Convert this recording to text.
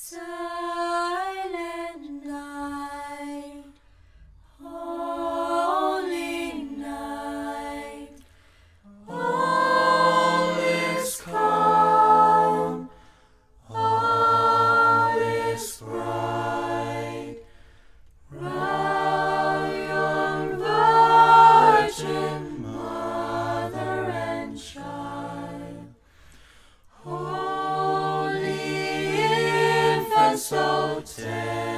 Silent night, holy night, all is calm, all is bright. Round yon Virgin Mother and Child, holy infant, so tender.